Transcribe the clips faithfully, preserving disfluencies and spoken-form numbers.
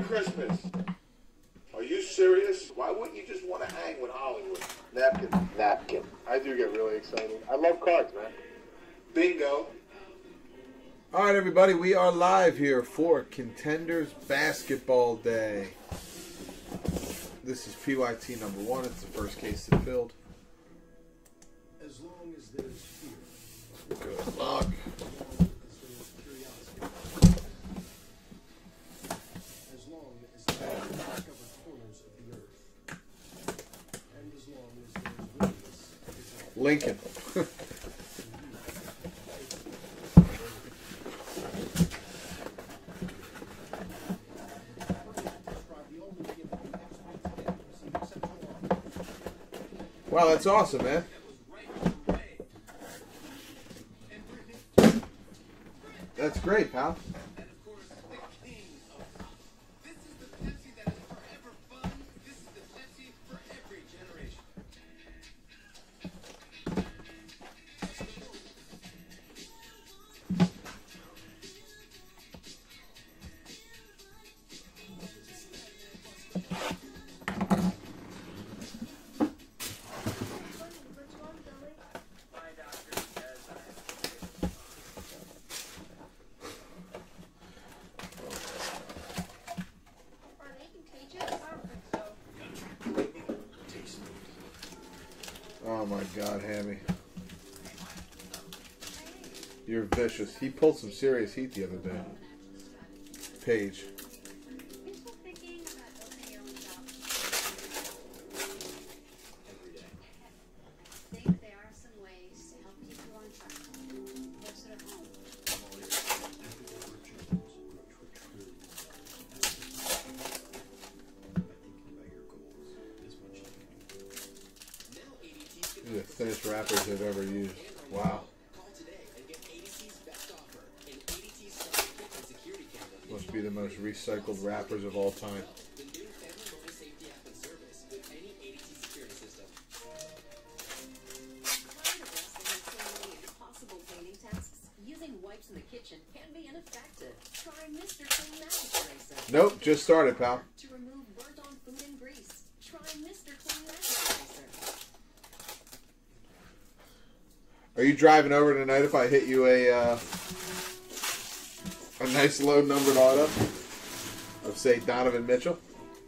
Christmas. Are you serious? Why wouldn't you just want to hang with Hollywood? Napkin. Napkin. I do get really excited. I love cards, man. Bingo. All right, everybody, we are live here for Contenders Basketball Day. This is P Y T number one. It's the first case that filled. As long as there's fear. Good luck. As long as there are discovered corners of the earth. And as long as there's witness. Lincoln. Wow, that's awesome, man. That's great, pal. Oh my God, Hammy. You're vicious. He pulled some serious heat the other day. Paige. The thinnest wrappers I've ever used. Wow. Must be the most recycled wrappers of all time. Nope, just started, pal. Are you driving over tonight if I hit you a uh, a nice low numbered auto of, say, Donovan Mitchell?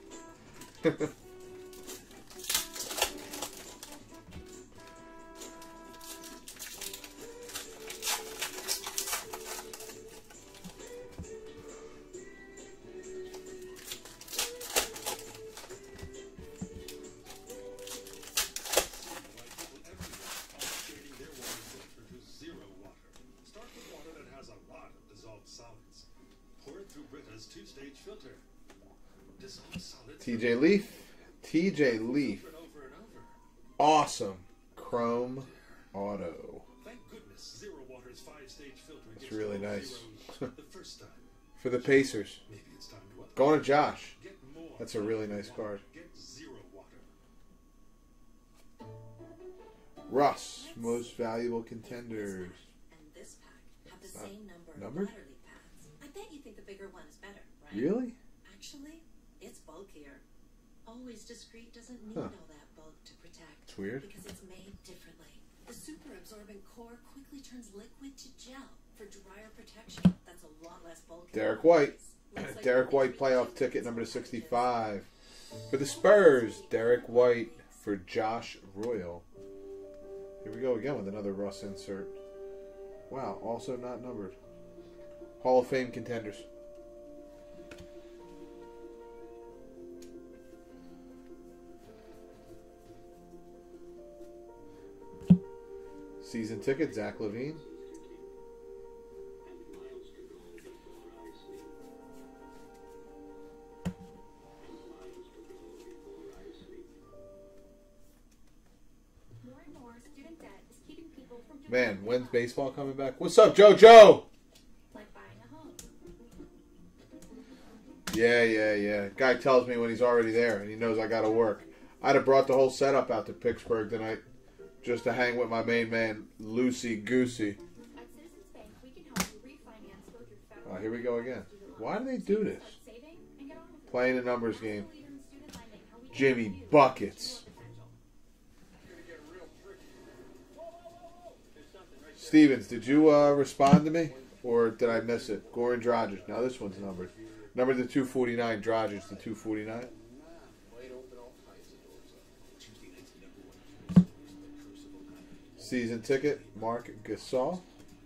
T J Leaf. T J Leaf. Awesome. Chrome Auto. That's really nice. For the Pacers. Going to Josh. That's a really nice card. Russ. Most Valuable Contenders. Numbered? I bet you think the bigger one is better, right? Really? Actually, it's bulkier. Always discreet doesn't need Huh. all that bulk to protect. It's weird. Because it's made differently. The super absorbent core quickly turns liquid to gel for drier protection. That's a lot less bulky. Derek White. Like Derek White playoff ticket number sixty-five. For the Spurs, Derek White for Josh Royal. Here we go again with another Russ insert. Wow, also not numbered. Hall of Fame contenders. Season ticket, Zach LaVine. Man, when's baseball coming back? What's up, JoJo? Like buying a home. Yeah, yeah, yeah. Guy tells me when he's already there and he knows I gotta work. I'd have brought the whole setup out to Pittsburgh tonight just to hang with my main man, Loosey Goosey. At Citizens Bank, we can help you refinance both your federal Oh, here we go again. Why do they do this? saving and get on with Playing a numbers game. Jimmy Buckets. Stevens, did you uh, respond to me? Or did I miss it? Goran Dragic. Now this one's numbered. Numbered to two forty-nine. Dragic to two forty-nine. Season ticket. Mark Gasol.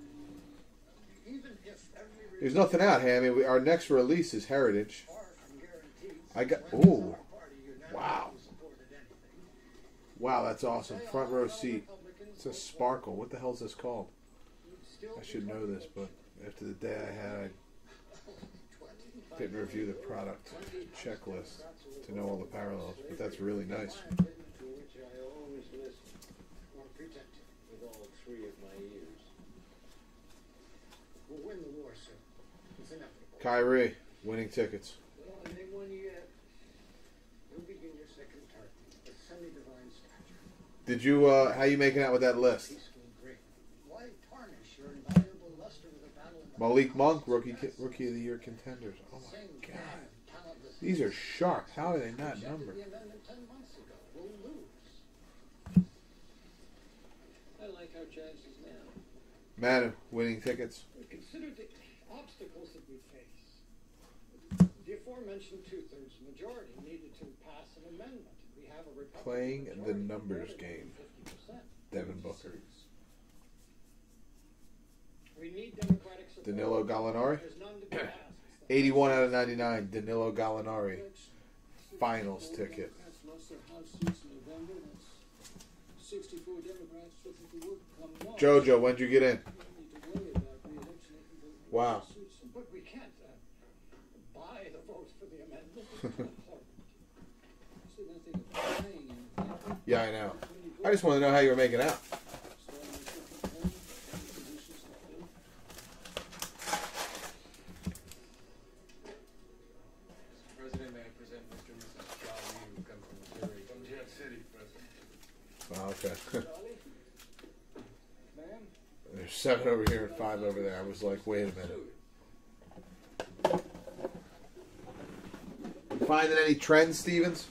There's nothing out, Hammy. We, our next release is Heritage. I got. Ooh. Wow. Wow, that's awesome. Front row seat. It's a sparkle. What the hell is this called? I should know this, but after the day I had, I didn't review the product checklist to know all the parallels. But that's really nice. Kyrie, winning tickets. Did you, uh, how you making out with that list? Malik Monk, rookie rookie of the year contenders. Oh my God. These are sharp. How are they not numbered? I like our chances now. Manu, winning tickets. Consider the obstacles that we face. The aforementioned two-thirds majority needed to pass an amendment. We have a Republican Playing the majority numbers of game. fifty percent. Devin Booker. We need democratic support. Danilo Gallinari. There's none to be asked. eighty-one out of ninety-nine. Danilo Gallinari. Finals ticket. Democrats lost their House seats in November. That's sixty-four Democrats looking for work come March. Jojo, when'd you get in? We don't need to worry about re-election. They can vote Wow. for seats. But we can't uh, buy the votes for the amendment. So nothing of buying anything. Yeah, I know. I just want to know how you were making out. President, may I present Mister and Missus Charlie, who come from Missouri. From Jet City, President. Oh, okay. Charlie? Ma'am? There's seven over here and five over there. I was like, wait a minute. You finding any trends, Stevens?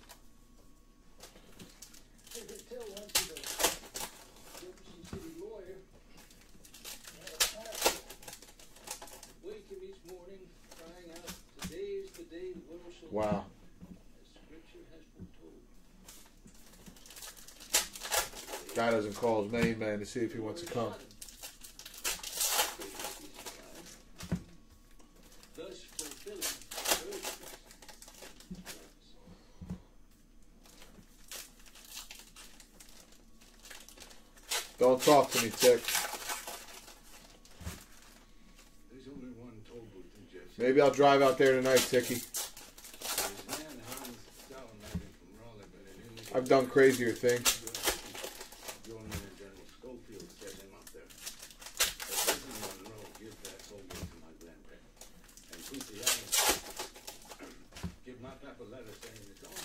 I can tell once the Jefferson City lawyer had a pastor waking each morning crying out, "Today's the day the world shall Wow. end," as Scripture has foretold. Guy doesn't call his main man to see if he wants to come. Thus fulfilling urgency. Don't talk to me, Tick. There's only one toll booth in Jet City. Maybe I'll drive out there tonight, Ticky. There's man Hans Sauerlein from Raleigh, but in illegal- I've done crazier things. Your man, General Schofield, set him up there. But President Monroe, give that soldier to my grandparents. And Quincy Adams, give my papa a letter saying it's on.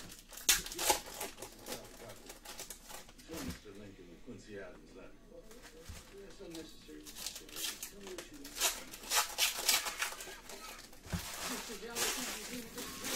Show Mister Lincoln with Quincy Adams' letter. That's unnecessary. Tell me what you want. Mister Jefferson, you think this is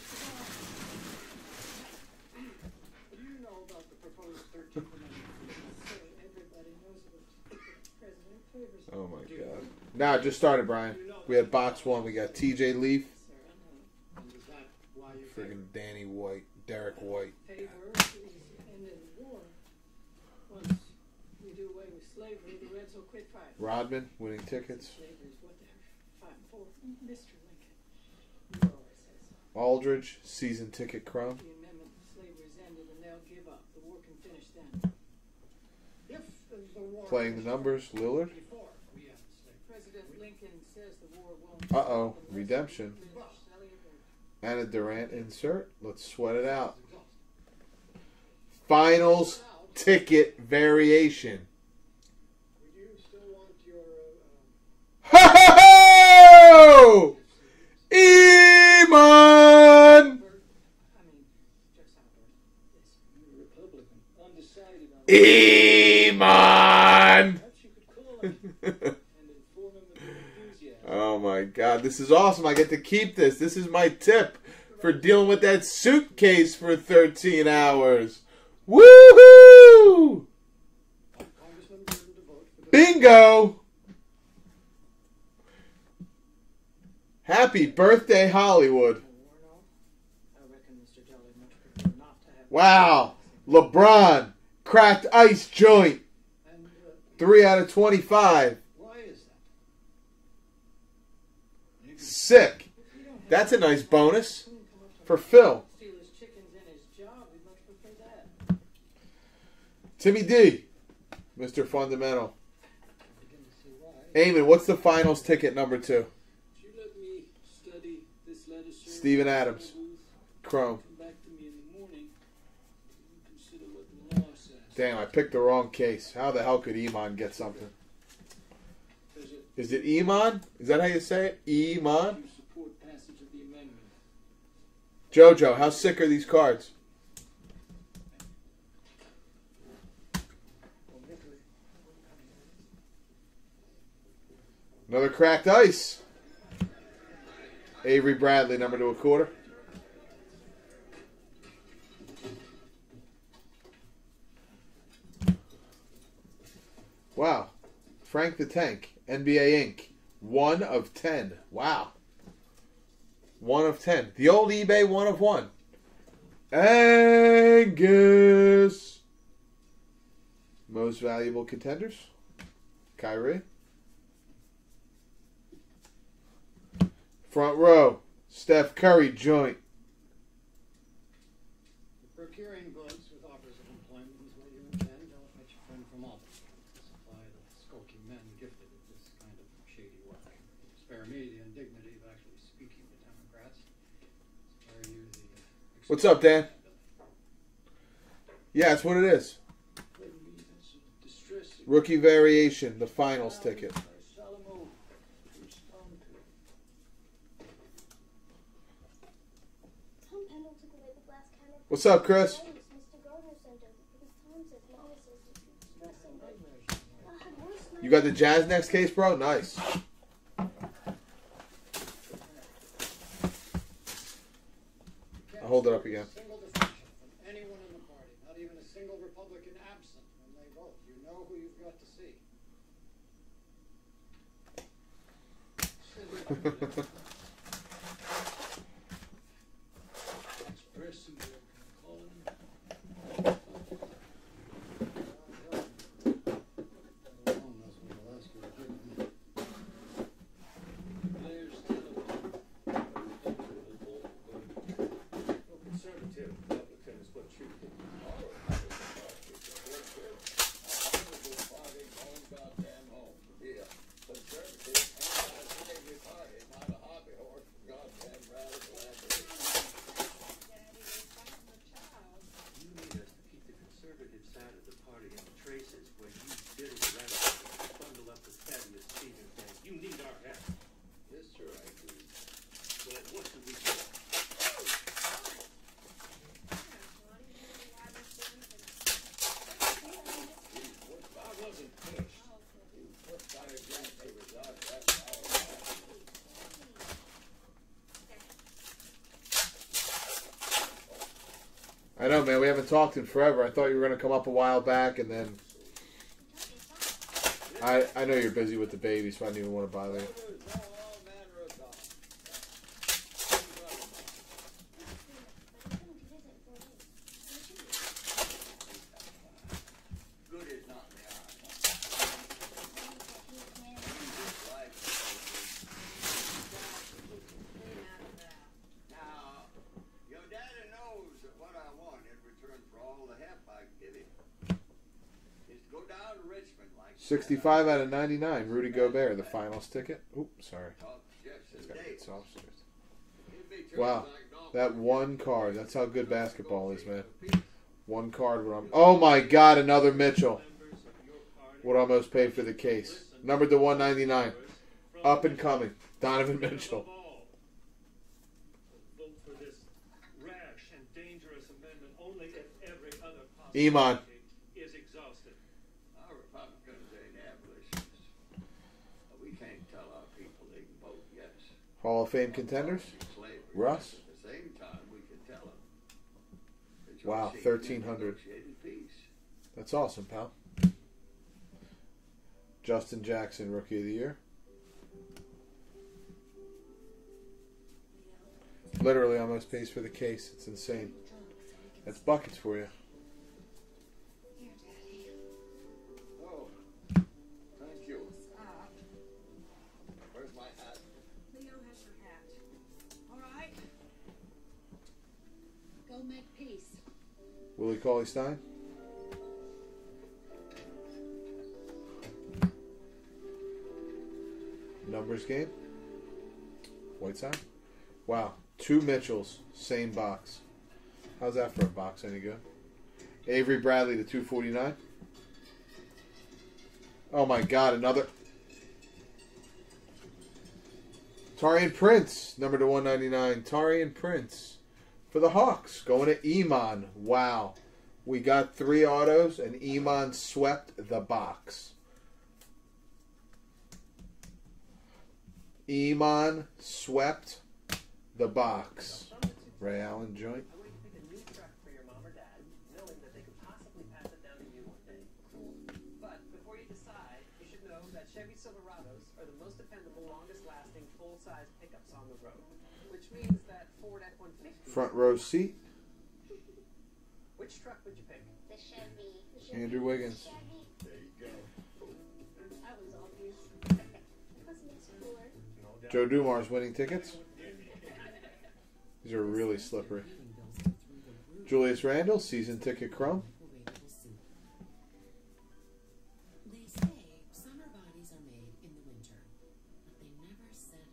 What do you know about the proposed thirteenth Amendment? So everybody knows what the president favors. Oh my God. Nah, just started, Brian. We had box one. We got T J Leaf, Sir, I know. And is that why you friggin' Danny White, Derek White. Favor is ending the war. Once we do away with slavery, the Reds will quit fighting. Rodman, winning tickets. Slavery is what they're fighting for. Mister Lincoln, you always say so. Aldridge, season ticket crumb. The amendment to slavery is ended and they'll give up. The war can finish then. If the war Playing the numbers, Lillard. before we end slavery. President Lincoln says the war won't. Uh-oh, redemption. Finish selling it. Anna Durant insert. Let's sweat it out. Finals ticket variation. Would you still want your uh, Ho ho ho! Iman! I mean, just outward. Yes. um, Republican, undecided on Iman! perhaps you could call him and inform him of your enthusiasm. Oh my God, this is awesome. I get to keep this. This is my tip for dealing with that suitcase for thirteen hours. Woohoo! Bingo! Happy birthday, Hollywood. Wow. LeBron. Cracked ice joint. three out of twenty-five. Sick. That's a nice bonus for Phil. Timmy D. Mister Fundamental. Eamon, what's the finals ticket number two? Steven Adams. Chrome. Damn, I picked the wrong case. How the hell could Iman get something? Is it Iman? Is that how you say it? Iman? Jojo, how sick are these cards? Another cracked ice. Avery Bradley, number to a quarter. Wow. Frank the Tank, N B A Incorporated. One of ten. Wow. One of ten. The old eBay one of one. Angus. Most valuable contenders. Kyrie. Front row. Steph Curry joint. Procuring goods with offers of employment is what you intend. Don't let your friend from Albany supply the skulking men gifted with this kind of shady work. Spare me the indignity of actually speaking to Democrats. Spare you the. Uh, What's up, Dan? Yeah, that's what it is. Rookie variation, the finals ticket. What's up, Chris? You got the Jazz next case, bro? Nice. I'll hold it up again. Single defection from anyone in the party, not even a single Republican absent when they vote. You know who you've got to see. I know, man. We haven't talked in forever. I thought you were going to come up a while back, and then I I know you're busy with the baby, so I didn't even want to bother you. sixty-five out of ninety-nine. Rudy Gobert, the finals ticket. Oops, sorry. It's got to soft. Wow. That one card. That's how good basketball is, man. One card. Would oh, my God. Another Mitchell. Would almost pay for the case. Numbered to one ninety-nine. Up and coming. Donovan Mitchell. Iman. Hall of Fame contenders. Russ. At the same time, Wow, thirteen hundred. That's awesome, pal. Justin Jackson, Rookie of the Year. Literally almost pays for the case. It's insane. That's buckets for you. Here, Daddy. Oh, thank you. Where's my hat? Leo has your hat. All right. Go make peace. Willie Cauley-Stein. Numbers game. Whiteside. Wow. Two Mitchells. Same box. How's that for a box? Any good? Avery Bradley to two forty-nine. Oh my God. Another. Tarian Prince. Number to one ninety-nine. Tarian Prince. For the Hawks. Going to Iman. Wow. We got three autos and Iman swept the box. Iman swept the box. Ray Allen joint. I want you to pick a new truck for your mom or dad, knowing that they could possibly pass it down to you one day. But before you decide, you should know that Chevy Silverados are the most dependable, longest-lasting, full-size pickups on the road. Which means that Ford F one fifty... Front row seat. Which truck would you pick? The Chevy. The Chevy. Andrew Wiggins. Chevy. There you go. That was obvious. Wasn't explore. Joe Dumars winning tickets. These are really slippery. Julius Randle, season ticket chrome. They say summer bodies are made in the winter, but they never said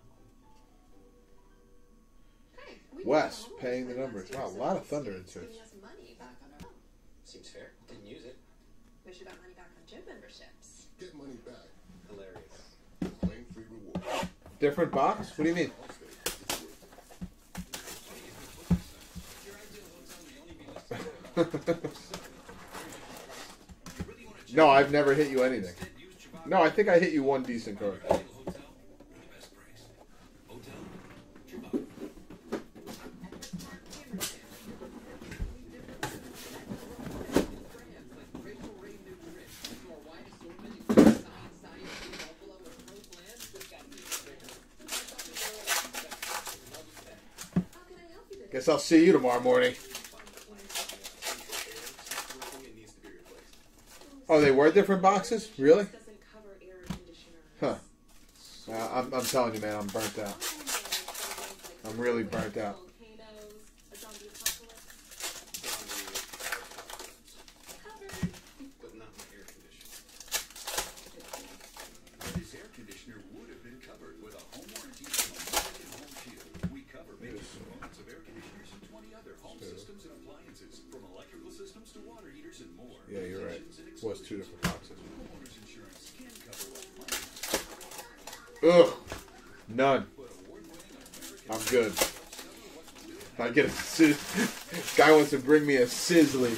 how. Hey, we Wes got paying the homework numbers. last Wow, year, a lot of so Thunder it's inserts. giving us money back on our own. Seems fair. Didn't use it. We should have money back on gym memberships. Get money back. Hilarious. Claim free reward. Different box? What do you mean? No, I've never hit you anything. No, I think I hit you one decent card. Guess I'll see you tomorrow morning. Oh, they were different boxes? Really? Huh. Uh, I'm, I'm telling you, man, I'm burnt out. I'm really burnt out. But not my air conditioner. But his air conditioner would have been covered with a home warranty from American Home Shield. We cover major components of air conditioners and twenty other home systems and appliances, from electrical systems to water heaters and more. Yeah, you're right. It was two different boxes. Homeowners insurance can cover appliances. Ugh. None. I'm good. I get a sizz- guy wants to bring me a sizzly.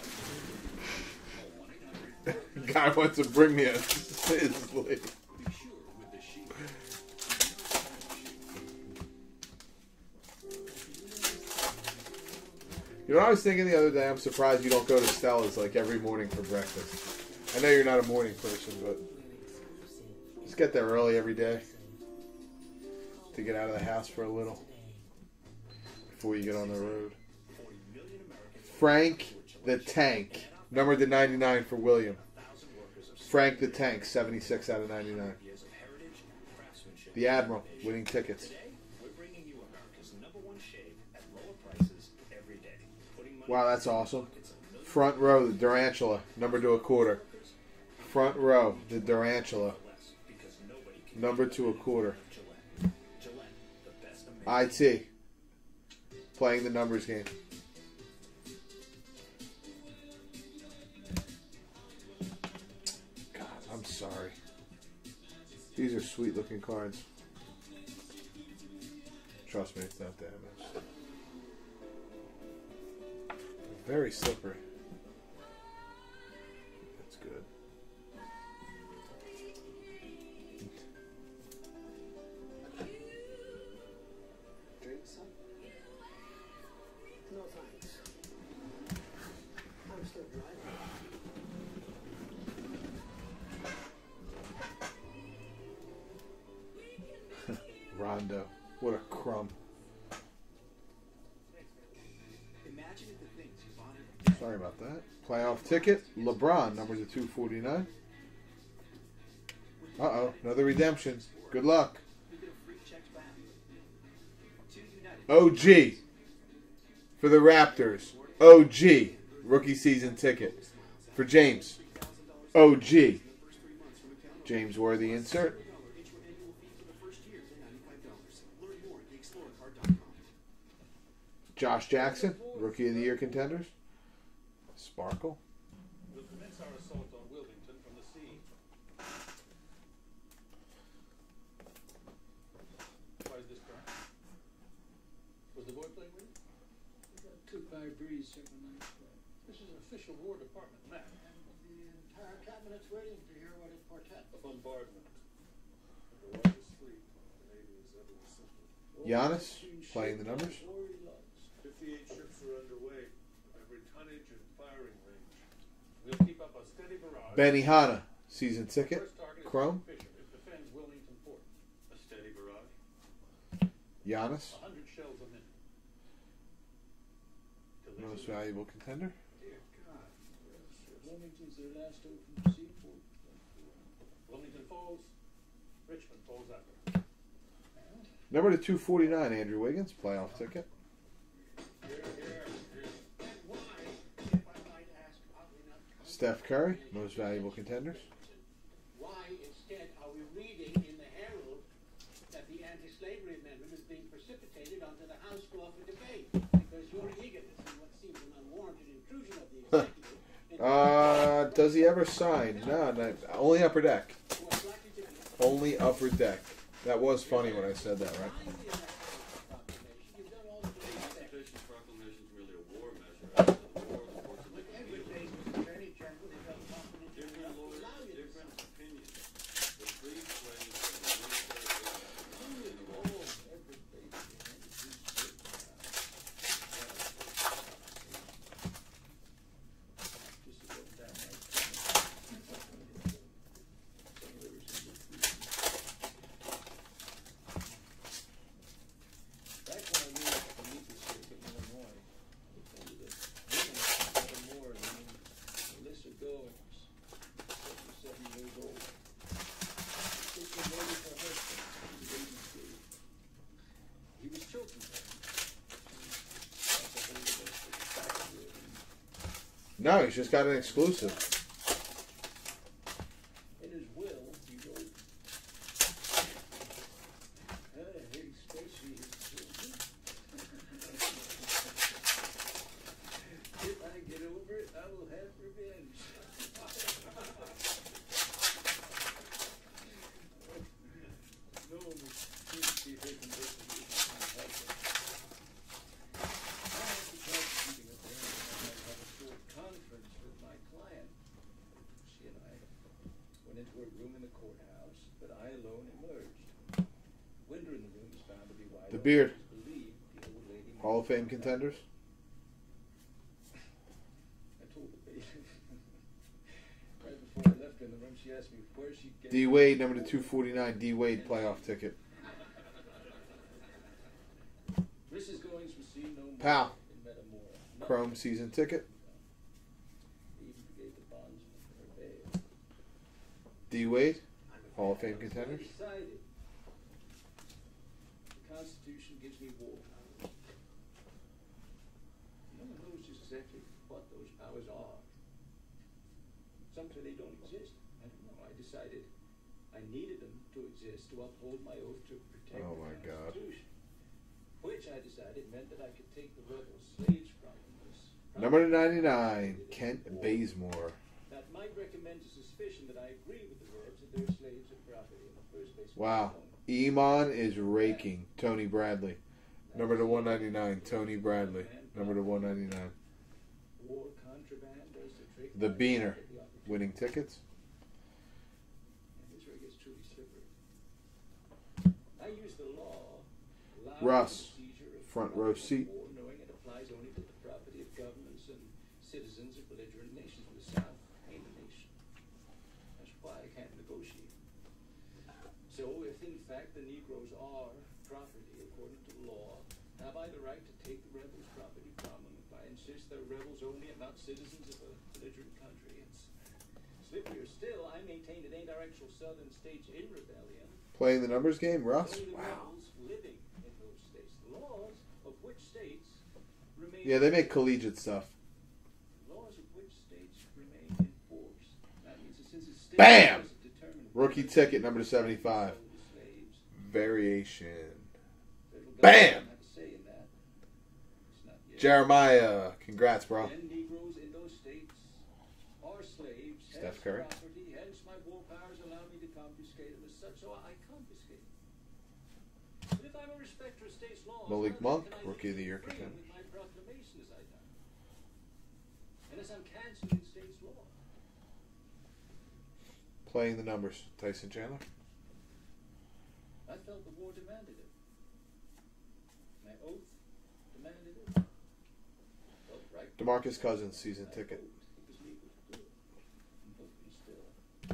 Guy wants to bring me a sizzly. You know what I was thinking the other day? I'm surprised you don't go to Stella's like every morning for breakfast. I know you're not a morning person, but just get there early every day to get out of the house for a little before you get on the road. Frank the Tank, number to ninety-nine for William. Frank the Tank, seventy-six out of ninety-nine. The Admiral, winning tickets. Wow, that's awesome. Front row, the Durantula, number to a quarter. Front row, the Durantula, number to a quarter. I T, playing the numbers game. God, I'm sorry. These are sweet looking cards. Trust me, it's not damaged. Very slippery. That's good. Drink some? No thanks. Rondo. What a crumb. Sorry about that. Playoff ticket. LeBron, number to two forty-nine. Uh-oh, another redemption. Good luck. O G for the Raptors. O G, rookie season ticket. For James. O G. James Worthy insert. Josh Jackson, rookie of the year contenders. Sparkle. We'll commence our assault on Wilmington from the sea. Why is this crack? Was the boy playing with it? We got took by a breeze several nights ago. This is an official War Department map. And the entire cabinet's waiting to hear what it portends. A bombardment. The largest fleet the Navy has ever assembled. Giannis, playing the numbers. fifty-eight ships are underway. Every tonnage and firing range. We'll keep up a steady barrage. Benihana, season ticket. First target is Chrome. Fisher. It defends Wilmington Port. A steady barrage. Giannis, A hundred shells a minute. Till most this is- valuable contender. Dear God. Wilmington's their last open seaport. Wilmington falls. Richmond falls after. Number to two forty-nine, Andrew Wiggins, playoff ticket. Here, here, here. And why, if I might ask, oddly enough, Steph Curry, most valuable contenders. why instead are we reading in the Herald that the anti-slavery amendment is being precipitated onto the House floor for debate? Because your eagerness in what seems an unwarranted intrusion of the executive into Uh, does he ever sign? No, no, only upper deck. who are likely to be Only upper deck. That was funny when I said that, right? behind the Emancipation Proclamation. You've done all the things that Emancipation Proclamation is merely a war measure. After the war, the courts of every appeal. day the Attorney General is not confident Different enough to lawyers, allow you to different sign. opinions. The free slaves of the military in the war. Oh, every day. Just about that much. Back when I lived at the Meeker Stick in Illinois, they told me that women are nothing more than Melissa Goings, seventy-seven years old. Took the lady for her husband, the baby gave. He was choking her. That's a whole bunch of backwood. No, he's just got an exclusive. In his will, he wrote, "I hate especially his children. If I get over it, I will have revenge." No one was pleased to be taken this position from my husband. I had to try keeping a plan that I might have a short conference with my client. She and I went into a room in the courthouse, but I alone emerged. Window in the room was found to be wide The open. beard. It was believed the old lady Hall of might Fame have died. contenders. I told the bailiff. Right before I left her in the room, she asked me where she'd get D Wade, number to two forty-nine, D Wade, playoff ticket. Missus Goings was seen no more Pal. in Metamora. Nothing. Chrome season ticket. They even forgave the bondsman for her bail. D Wade, Hall of Fame contenders. I decided the Constitution gives me war powers. No one knows just exactly what those powers are. Some say they don't exist. I don't know. I decided I needed them to exist to uphold my oath to protect Oh the my God. Constitution. Which I decided meant that I could take the rebel slaves from them. as Number to ninety-nine, Kent Bazemore. That might recommend a suspicion that I agree with the verbs that they're slaves of property in the first place. Wow. Iman is raking. Tony Bradley. Number to one ninety-nine, Tony Bradley. Number to one ninety-nine. War contraband does the trick. The Beaner, winning tickets. And here's where it gets truly slippery. I use the law. allowing Russ, the seizure of front row property seat. of war, knowing it applies only to the property of governments and citizens of belligerent nations. The South ain't a nation. That's why I can't negotiate. So if in fact the Negroes are property according to law, have I the right to take the rebels' property from them if I insist they're rebels only and not citizens of a belligerent country? It's slipperier still. I maintain it ain't our actual southern states in rebellion. Playing the numbers game, Russ? Only the Wow. rebels living in those states. The laws of which states remain. Yeah, they make collegiate stuff. Laws of which states remain in force. That means that since a state Bam! doesn't determine Rookie ticket number seventy-five. slaves, Variation. federal government Bam! doesn't have a say in that. It's not yet. Jeremiah, congrats, bro. And Negroes in those states are slaves. Steph hence Curry. property, hence my war powers allow me to confiscate them as such, so I confiscate them. But if I'm a respecter of state's laws, Malik how Monk, can I Rookie of the Year free contender. with my proclamation as I done? Unless I'm canceling state's law. Playing the numbers, Tyson Chandler. I felt the war demanded it. My oath demanded it. Felt right. DeMarcus Cousins, season ticket. It was legal to do it. And hopefully still.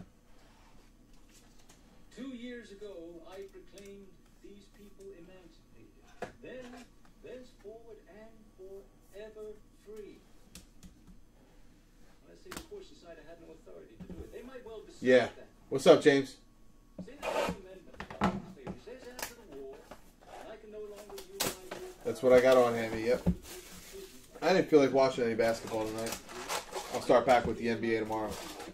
Two years ago, I proclaimed these people emancipated. Then, thenceforward and forever free. Unless they, of course, decide I had no authority to do it. They might well decide Yeah. that. What's up, James? Say the Second Amendment of slavery says after the war, I can no longer use my war That's what I got on Hammy, yep. I didn't feel like watching any basketball tonight. I'll start back with the N B A tomorrow.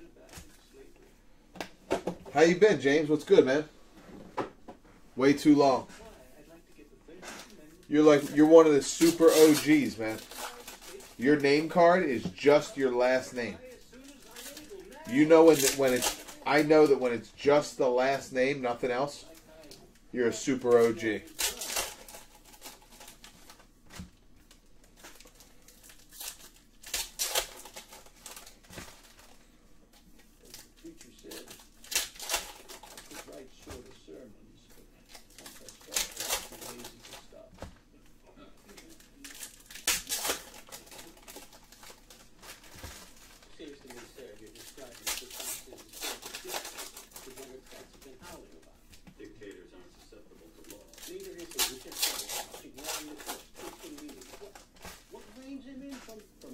How you been, James? What's good, man? Way too long. You're like you're one of the super O Gs, man. Your name card is just your last name. You know when when it's I know that when it's just the last name, nothing else, you're a super O G. preacher said, I could write shorter sermons, but once I start, I'm too lazy to stop. Seriously, sir, you're describing circumstances the Democrats have been howling about. Dictators aren't susceptible to law. Neither is it. We just started ignoring the courts, twisting meetings. What, what reins him in from, from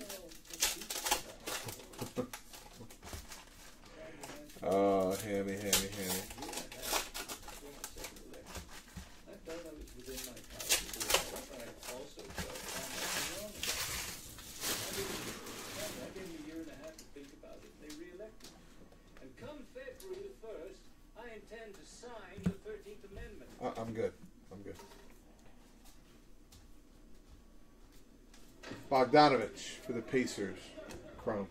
Oh, hammy, hammy, hammy. I felt I was within my power to do it, but I also felt I might be wrong. I gave them a year and a half to think about it, and they re-elected me. And come February the first, I intend to sign the thirteenth Amendment. I- I'm good. I'm good. Bogdanovich for the Pacers. Chrome.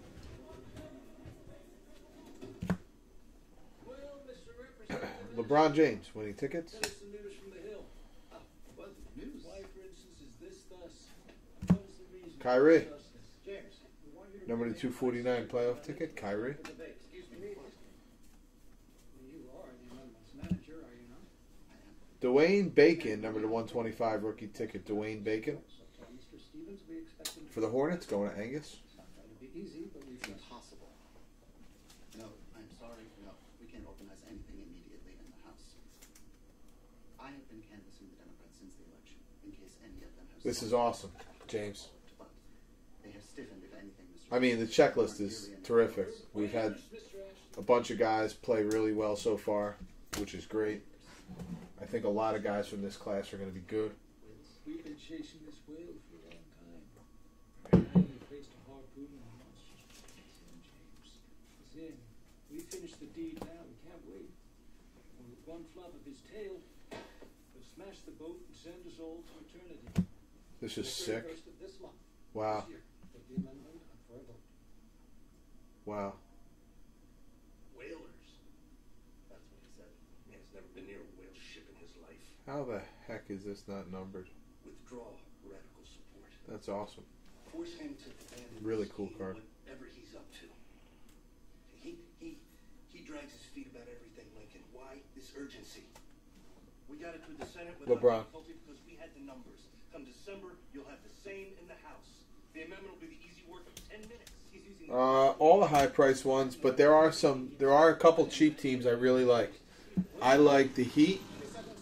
Well, Mister Representative, LeBron James winning tickets. tell us the news from the Hill. Ah, well, the news. Why, for instance, is this thus? What is the reason? for Kyrie. this thusness? James, we want you to Number two forty-nine playoff ticket. Kyrie. for debate. Excuse me. You are the amendments manager, are you not? Dwayne Bacon, number to one twenty-five rookie ticket. Dwayne Bacon So tell Mister Stevens we expect him to. for the Hornets going to Angus. It's not going to be easy, but we It's trust. impossible. No, I'm sorry. No, we can't organize anything immediately in the House. I have been canvassing the Democrats since the election, in case any of them have. This is sought- awesome, James. But they have stiffened, if anything, Mister I mean, the checklist is terrific. We've had a bunch of guys play really well so far, which is great. I think a lot of guys from this class are going to be good. We've been chasing this whale for a long time. I only placed a harpoon in the monster's James. It's in. We finished the deed now. We can't wait. And with one flop of his tail, he'll smash the boat and send us all to eternity. This is The sick. thirty-first of this month. Wow. This year. Put the amendment up for a vote. Wow. Whalers. That's what he said. Man's never been near a whale ship in his life. How the heck is this not numbered? Withdraw radical support. That's awesome. Force him to abandon Really his cool scheme, card. Whatever he's up to. He he he drags his feet about everything, Lincoln. Why this urgency? We got it through the Senate without LeBron. difficulty because we had the numbers. Come December, you'll have the same in the House. The amendment will be the easy work of ten minutes. He's using Uh, all the high price ones, but there are some. There are a couple cheap teams I really like. I like the Heat.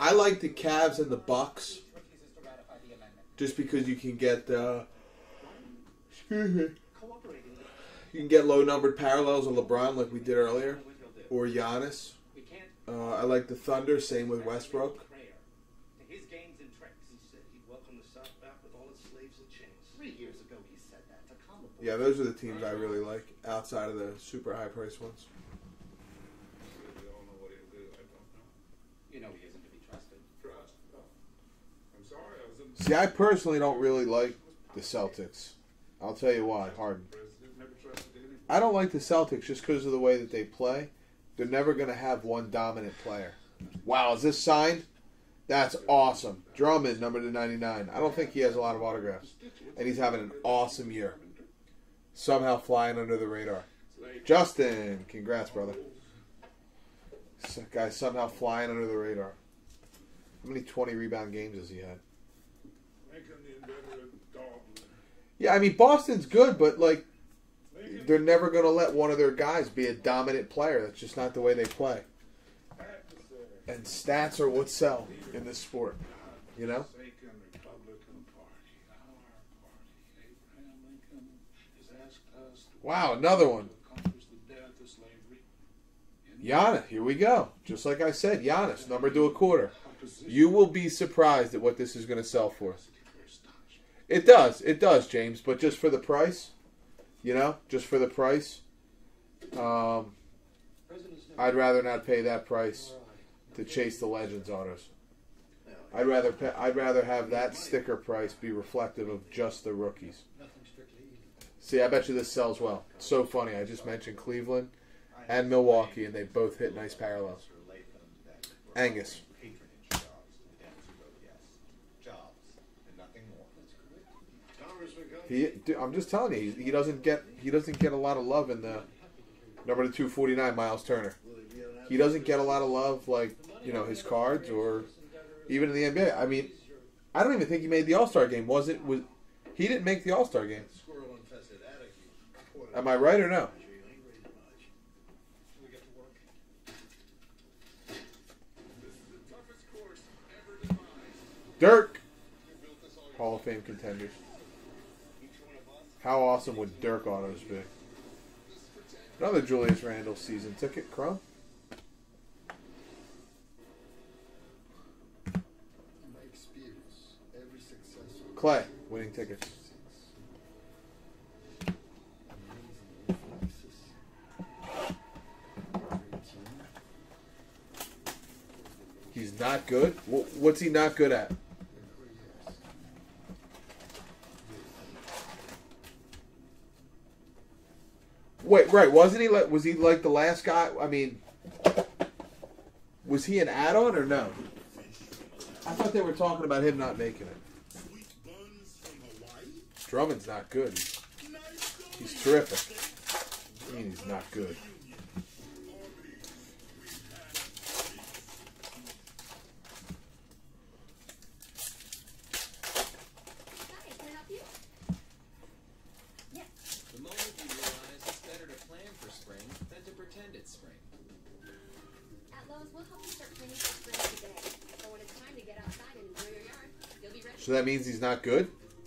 I like the Cavs and the Bucks just because you can get uh, excuse me, you can get low numbered parallels of LeBron like we did earlier, or Giannis. Uh, I like the Thunder. Same with Westbrook. His games and tricks. He said he'd welcome the South back with all its slaves and chains. Three years ago he said that to calm the boys. Yeah, those are the teams I really like outside of the super high price ones. We all know what he'll do. I don't know. You know he isn't to be trusted. Trust? No. I'm sorry. I was in... See, I personally don't really like the Celtics. I'll tell you why. Harden. I don't like the Celtics just because of the way that they play. They're never going to have one dominant player. Wow, is this signed? That's awesome. Drummond, number to ninety-nine. I don't think he has a lot of autographs. And he's having an awesome year. Somehow flying under the radar. Justin, congrats, brother. This guy's somehow flying under the radar. How many twenty rebound games has he had? Yeah, I mean, Boston's good, but, like, they're never going to let one of their guys be a dominant player. That's just not the way they play. And stats are what sell in this sport, you know? Wow, another one. Giannis, here we go. Just like I said, Giannis, number to a quarter. You will be surprised at what this is going to sell for. It does, it does, James, but just for the price, you know, just for the price, um, I'd rather not pay that price to chase the Legends autos. I'd rather pay, I'd rather have that sticker price be reflective of just the rookies. See, I bet you this sells well. It's so funny. I just mentioned Cleveland and Milwaukee, and they both hit nice parallels. Angus. He, I'm just telling you, he, he doesn't get he doesn't get a lot of love in the number two forty-nine, Miles Turner. He doesn't get a lot of love like, you know, his cards or even in the N B A. I mean, I don't even think he made the All-Star game. Was it? Was he didn't make the All-Star game? Am I right or no? Dirk, Hall of Fame contenders. How awesome would Dirk autos be? Another Julius Randle season ticket, Crumb. Clay, winning tickets. He's not good? What's he not good at? Wait, right? Wasn't he like? Was he like the last guy? I mean, was he an add-on or no? I thought they were talking about him not making it. Drummond's not good. He's terrific. I mean, he's not good. So that means he's not good?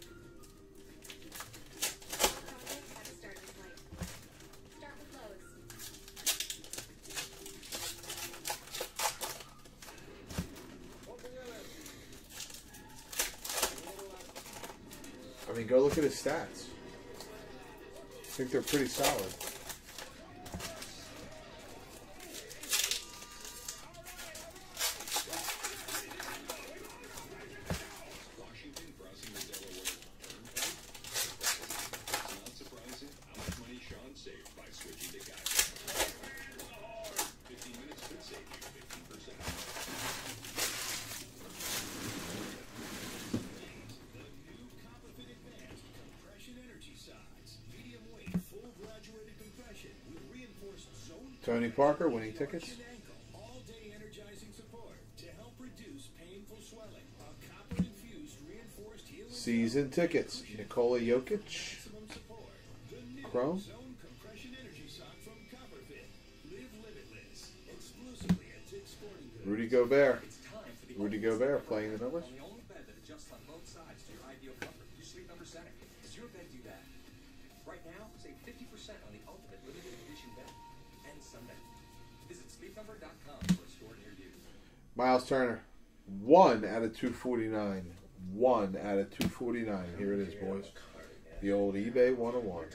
I mean, go look at his stats. I think they're pretty solid. Tony Parker winning tickets. Season tickets. Nikola Jokic. Chrome. Rudy Gobert. Rudy Gobert playing the numbers. The only bed that adjusts on both sides to your ideal comfort. Your Sleep Number setting. Does your bed do that? Right now, save fifty percent on the ultimate limited edition bed. And Sunday. Visit sleep number dot com for a store near you. Miles Turner. One out of two forty-nine. One out of two forty-nine. Here it is, boys. The old eBay one oh one.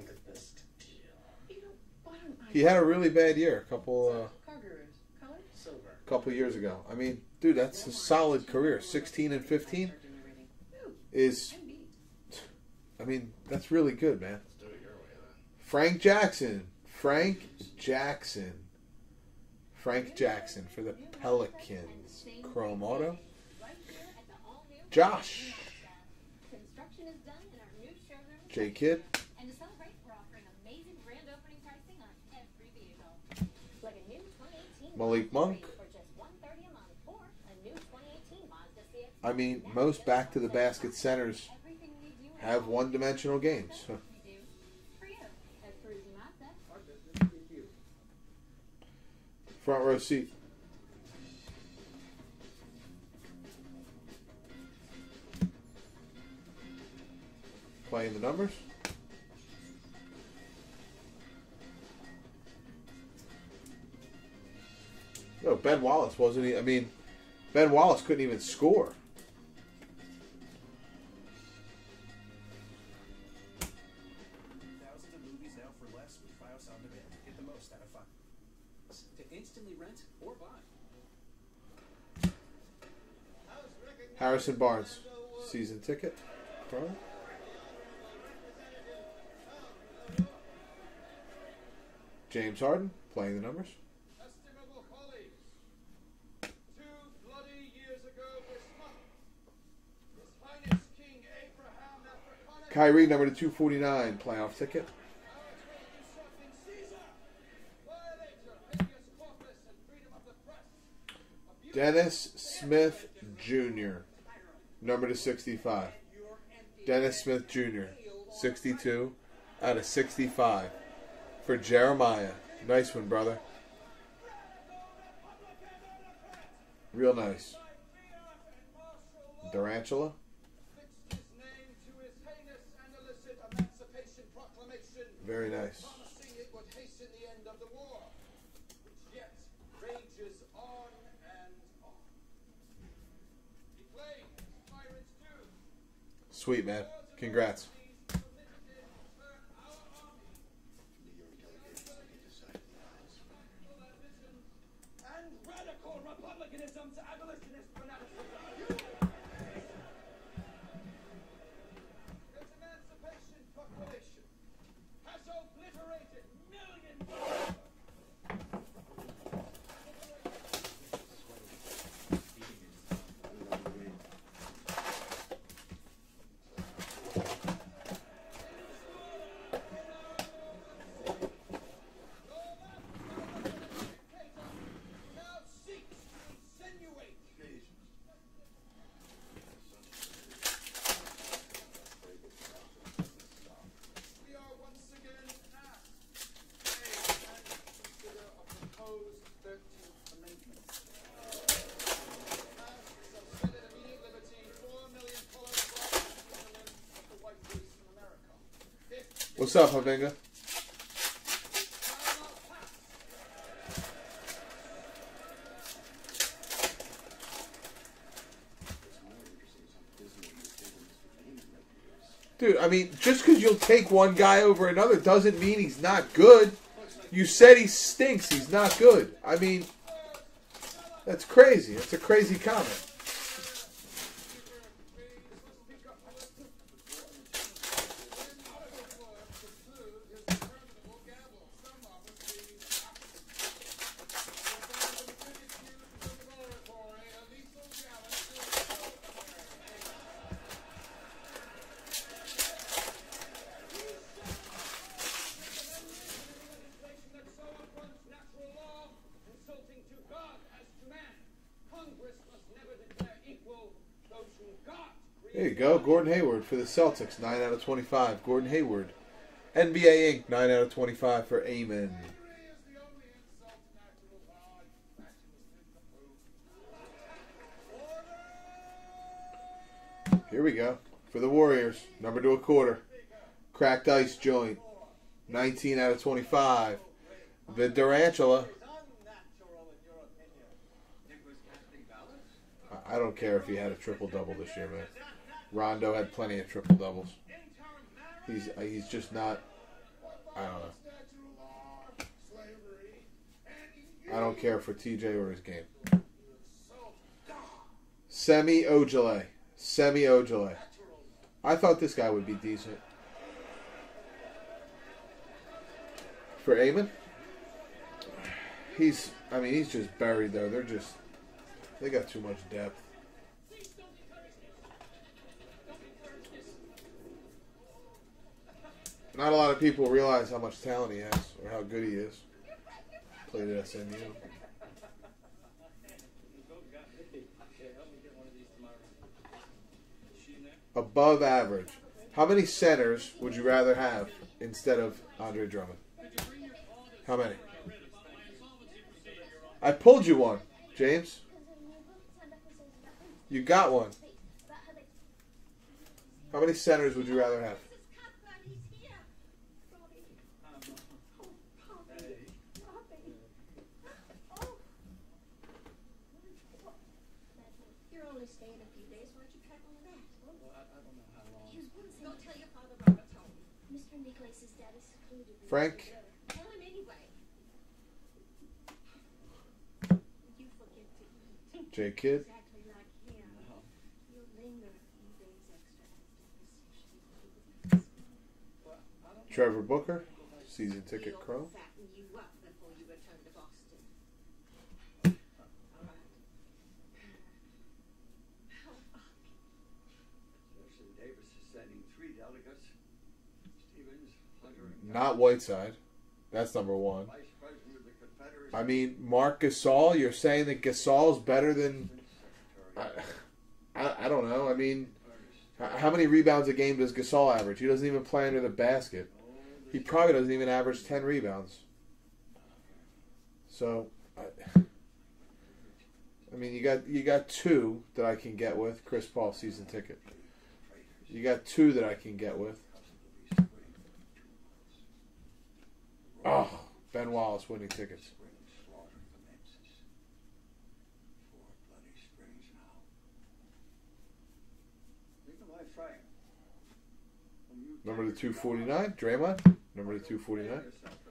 He had a really bad year a couple uh, couple years ago. I mean, dude, that's a solid career. sixteen and fifteen is, I mean, that's really good, man. Frank Jackson. Frank Jackson. Frank Jackson for the Pelicans. Chrome Auto. Josh. J Kidd. And to celebrate, we're offering amazing grand opening pricing on every vehicle. Like a new twenty eighteen Malik Monk. for just one hundred thirty dollars a month, or a new twenty eighteen Mazda C X. I mean, most back to the basket centers have one dimensional games. So. For you, at Cruising Mazda. Front row seat. Playing the numbers. No, Ben Wallace wasn't he? I mean, Ben Wallace couldn't even score. Thousands of movies now for less with Fios on demand. Get the most out of Fios. To instantly rent or buy. Harrison Barnes, season ticket. Probably. James Harden, playing the numbers. Estimable colleagues, two bloody years ago this month, His Highness King Abraham Africanus, Kyrie, number to two forty-nine, playoff ticket. our trade usurping Caesar, violator, habeas corpus, and freedom of the press, abuse Dennis Smith Junior, number to sixty-five. Dennis Smith Junior, sixty-two out of sixty-five. For Jeremiah. Nice one, brother. Real nice. Durantula. fixed his name to His Highness and illicit Emancipation Proclamation, Very nice. promising it would hasten the end of the war, which yet rages on and on. He played Pirates too. Sweet, man. Congrats. And radical republicanism's abolitionist fanaticism. His Emancipation Proclamation has obliterated millions. Now seeks to insinuate. We are once again asked to weigh and consider a proposed thirteenth Amendment. Passed suspended immediate liberty, four million colored blacks and women of the white race in America. Fifth, What's up, Havinga? shall not pass. Dude, I mean, just because you'll take one guy over another doesn't mean he's not good. You said he stinks. He's not good. I mean, that's crazy. That's a crazy comment. There you go. Gordon Hayward for the Celtics. nine out of twenty-five. Gordon Hayward. N B A Incorporated. nine out of twenty-five for Amen. Here we go. For the Warriors, number to a quarter. Cracked ice joint. nineteen out of twenty-five. The Durantula. I don't care if he had a triple-double this year, man. Rondo had plenty of triple-doubles. He's he's just not, I don't know. I don't care for T J or his game. Semi Ojale. Semi Ojale. I thought this guy would be decent. For Amon? He's, I mean, he's just buried though. They're just, they got too much depth. Not a lot of people realize how much talent he has or how good he is. Played at S M U. Above average. How many centers would you rather have instead of Andre Drummond? How many? I pulled you one, James. You got one. How many centers would you rather have? You're only staying a few days. Why don't you try all of that? Well, I, I don't know how long. He was once Go tell your father Robert told me. Mister Nicholas's dad is secluded. Frank? Tell him anyway. You forget to eat. J Kid? Exactly like him. No. You'll linger a few days extra after this. Trevor Booker? Season ticket Crow? Fatten you up before you return to Boston. Not Whiteside. That's number one. I mean, Mark Gasol, you're saying that Gasol's better than... I, I, I don't know. I mean, how many rebounds a game does Gasol average? He doesn't even play under the basket. He probably doesn't even average ten rebounds. So, I, I mean, you got you got two that I can get with. Chris Paul season ticket. You got two that I can get with. Oh, Ben Wallace winning tickets. Number to two forty-nine, Draymond. Number to two forty-nine.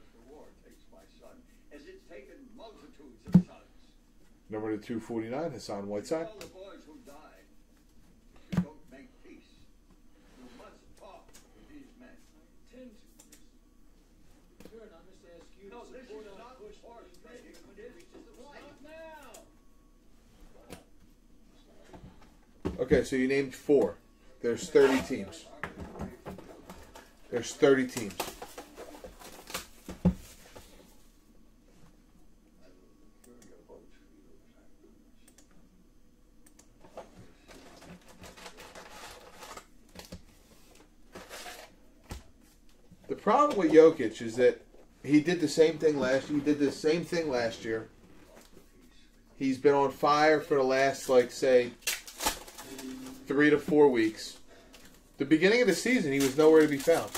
Number to two forty-nine, Hassan Whiteside. Okay, so you named four. There's thirty teams. There's thirty teams. The problem with Jokic is that he did the same thing last year. He did the same thing last year. He's been on fire for the last, like, say, three to four weeks. The beginning of the season, he was nowhere to be found.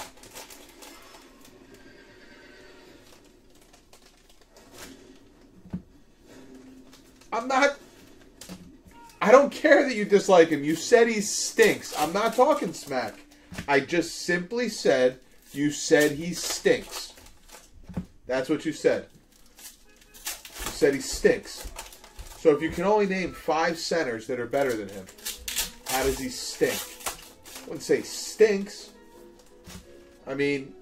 I'm not... I don't care that you dislike him. You said he stinks. I'm not talking smack. I just simply said you said he stinks. That's what you said. You said he stinks. So if you can only name five centers that are better than him, how does he stink? I wouldn't say stinks. I mean,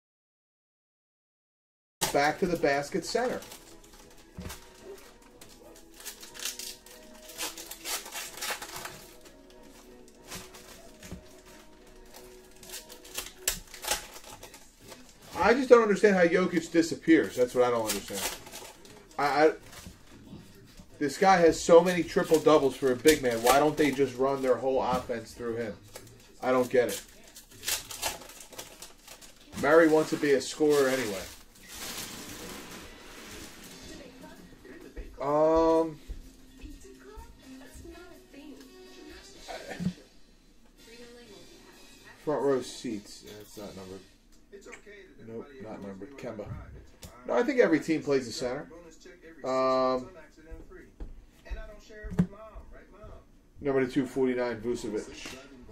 back to the basket center. I just don't understand how Jokic disappears. That's what I don't understand. I, I This guy has so many triple doubles for a big man. Why don't they just run their whole offense through him? I don't get it. Murray wants to be a scorer anyway. Um, row seats. Yeah, it's not numbered. Nope, not numbered. Kemba. No, I think every team plays a center. Um, number two forty-nine, Vucevic.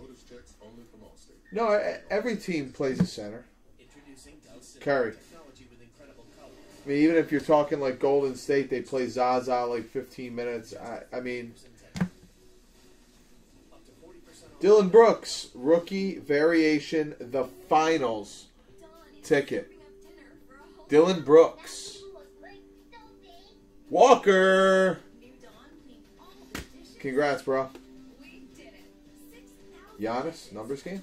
No, every team plays a center. Curry. I mean, even if you're talking like Golden State, they play Zaza like fifteen minutes. I, I mean, Dylan Brooks, rookie variation, the finals ticket. Dylan Brooks. Walker. Congrats, bro. Giannis, numbers game.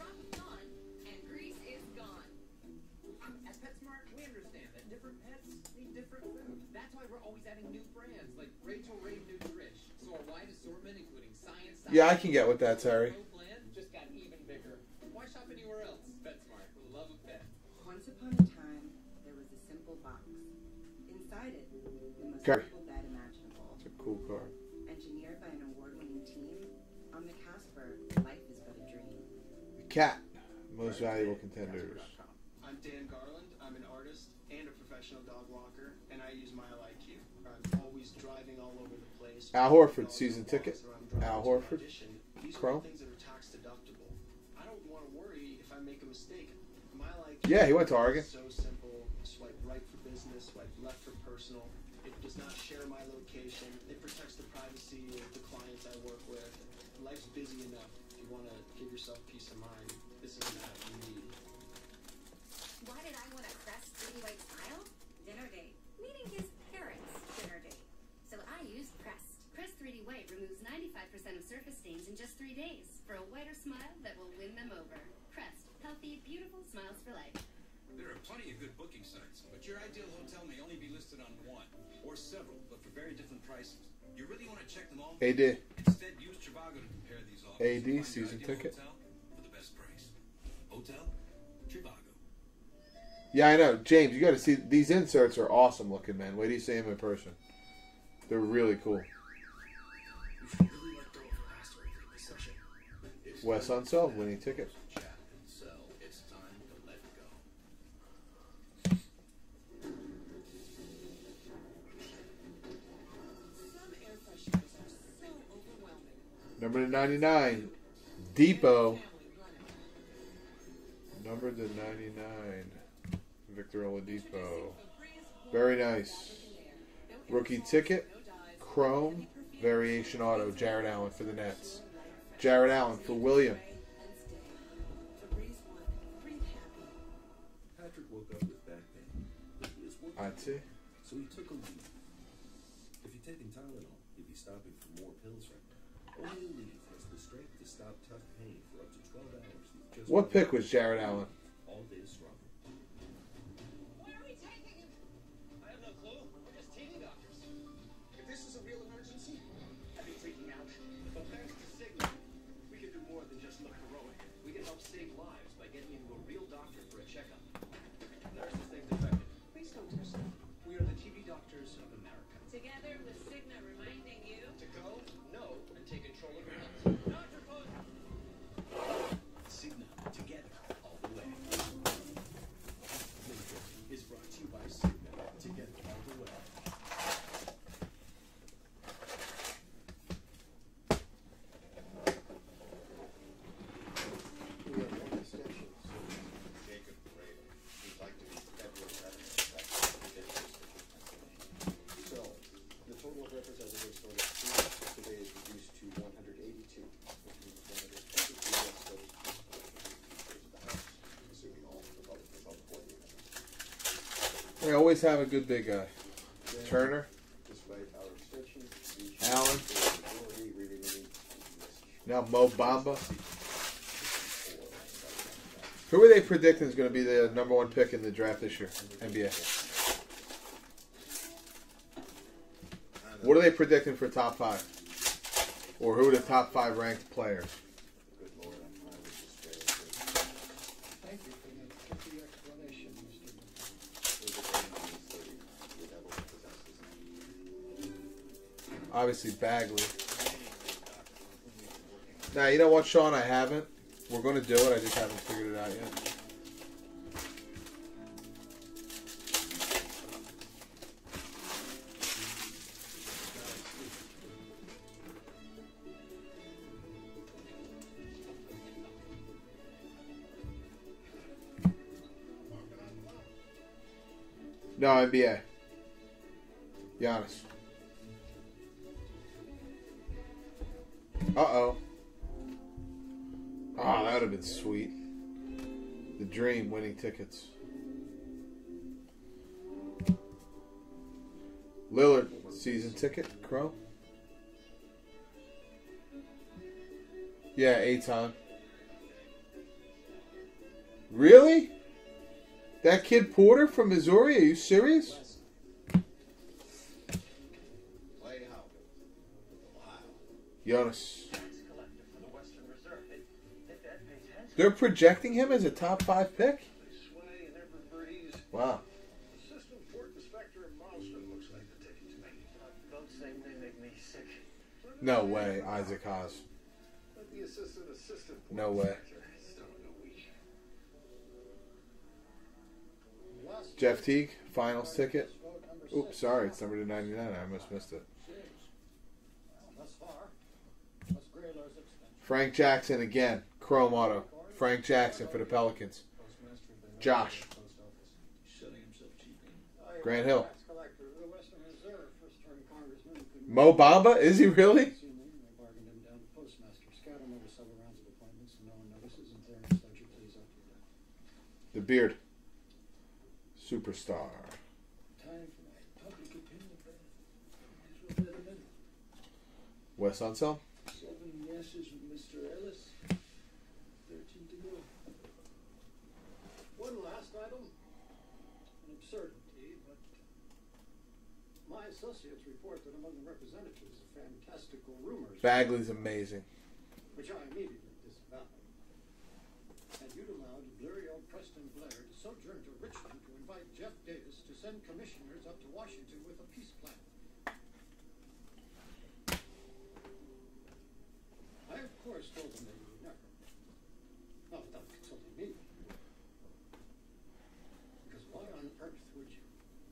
Yeah, I can get with that, Terry. Just got even bigger. Why shop anywhere else? PetSmart, for the love of pet. Once upon a time, there was a simple box. Inside it, the most Carry. simple bed imaginable. It's a cool card. Engineered by an award-winning team, on the Casper, life is but a dream. The Cat, most valuable contenders. I'm Dan Garland. I'm an artist and a professional dog walker, and I use Mile I Q. I'm always driving all over the place. Al Horford, season ticket. Al Horford. Chrome. Things that are tax deductible. I don't want to worry if I make a mistake. Mile I Q. Yeah, he went to Oregon. So simple. Swipe right for business. Swipe left for personal. It does not share my location. It protects the privacy of the clients I work with. Life's busy enough. If you want to give yourself peace of mind, this is an app you need. Why did I want a Crest three D white smile? Dinner date. Meeting his parents' dinner date. So I used Crest. Crest three D white removes ninety-five percent of surface stains in just three days for a whiter smile that will win them over. Crest. Healthy, beautiful smiles for life. There are plenty of good booking sites, but your ideal hotel may only be listed on one or several, but for very different prices. You really want to check them all? A D. Instead, use Trivago to compare these offers. A D and find your season ideal ticket. hotel for the best price. Hotel Trivago. Yeah, I know. James, you got to see. These inserts are awesome looking, man. Wait till you see them in person. They're really cool. Wes Unseld, winning ticket. Number to ninety-nine, Depot. Number to ninety-nine, Victor Oladipo. Very nice. Rookie ticket, Chrome, variation auto, Jared Allen for the Nets. Jared Allen for William. Patrick woke up with back pain. But he is working. I'd say. So he took a leave. If you're taking Tylenol, you'd be stopping for more pills right now. Only Leave has the strength to stop tough pain for up to twelve hours. with just What one pick was Jared Allen? all day strong. Where are we taking him? I have no clue. We're just teeny doctors. If this is a real emergency, I'd be freaking out. But thanks to Cigna, we can do more than just look heroic. We can help save lives by getting you to a real doctor for a checkup. Nurses think defective. Please don't do so. We are the T V doctors of America. Together with Cigna reminding you To go, no, and take control of your health. Doctor Post. Cigna, together, all the way. This is brought to you by Cigna, together, all the way. We have one extension. Jacob Ray. He'd like to be federal representative. So, the total of representatives for the state today is reduced to one hundred eighty-two, which means one hundred twenty-three yes votes, the House, assuming all Republicans on the board. They always have a good big guy. Turner, Despite our extension, the Allen. majority remaining Now Mo Bamba. Who are they predicting is going to be the number one pick in the draft this year? N B A. What are they predicting for top five? Or who are the top five ranked players? Good Lord, I'm I was just very Thank you for the pithy explanation, Mister Obviously Bagley. Now, you know what, Sean? I haven't. We're going to do it. I just haven't figured it out yet. No, N B A. Giannis. Uh-oh. Oh, that would have been sweet. The dream, winning tickets. Lillard, season ticket, Crow. Yeah, eight-time. Really? That kid Porter from Missouri? Are you serious? Jonas. They're projecting him as a top five pick? Wow. No way, Isaac Haas. No way. Jeff Teague, finals ticket. Oops, sorry, it's number to ninety-nine. I almost missed it. Frank Jackson again. Chrome auto. Frank Jackson for the Pelicans. Josh. Grant Hill. Mo Bamba? Is he really? The beard. Superstar. Wes Unseld. Seven yeses with Mister Ellis. Thirteen to go. One last item. An absurdity, but my associates report that among the representatives of fantastical rumors, Bagley's amazing. which I immediately disavowed, and you'd allowed blurry old Preston Blair to sojourn to Richmond to invite Jeff Davis to send commissioners up to Washington with a peace plan. I, of course, told them that you would never. Not without consulting me. Because why on earth would you?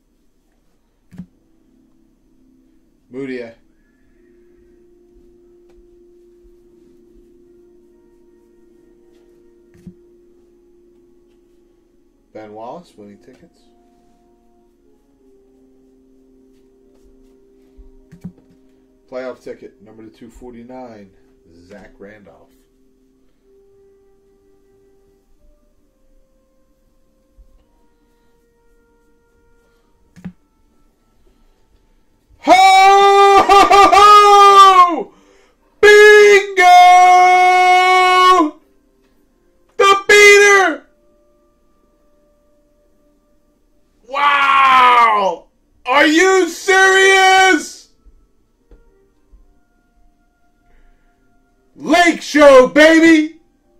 Moutier. Ben Wallace, winning tickets. Playoff ticket, number to two forty-nine, Zach Randolph. Ho! Ho! Ho! Ho! Bingo! The beater! Wow! Are you serious? Lake Show, baby!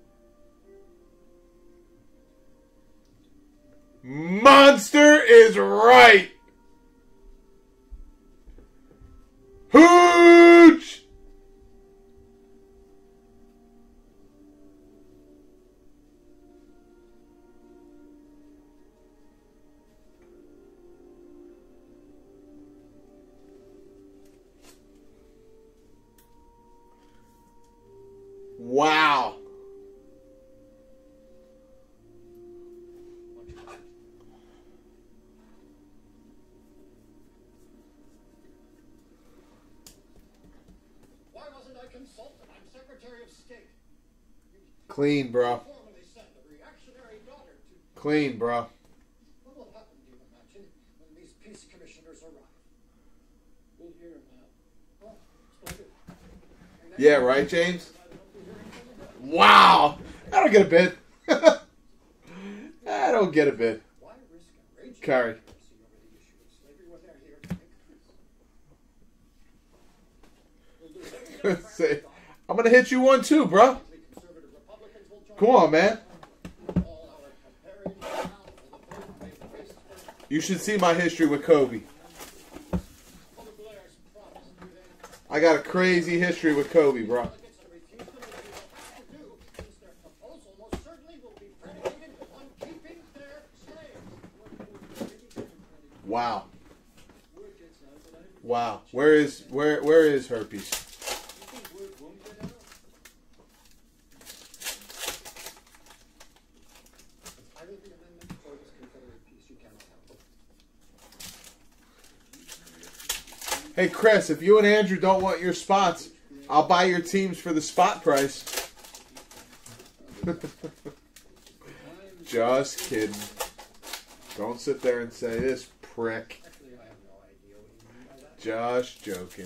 Monster is right. Hooch! Wow. Why wasn't I consulted? I'm Secretary of State. Clean, bro. Formally sent a reactionary daughter to. Clean, bro. What will happen, do you imagine, when these peace commissioners arrive? We'll hear about. Oh, splendid. Yeah, right, James? Wow. I don't get a bid. I don't get a bid. Why risk a raging Carry. controversy over the issue of slavery when they're here to make peace? We'll do it. Say, I'm going to hit you one too, bro. Conservative Republicans will join. Come on, man. All our comparing now for the vote may face first. You should see my history with Kobe. Mother Blair's promise to them. I got a crazy history with Kobe, bro. Delegates and refuse them if you don't have to do, since their proposal Where is where where is herpes? Either the amendment or this Confederate peace you cannot have. Hey Chris, if you and Andrew don't want your spots, I'll buy your teams for the spot price. Just kidding. Don't sit there and say this prick. Just joking.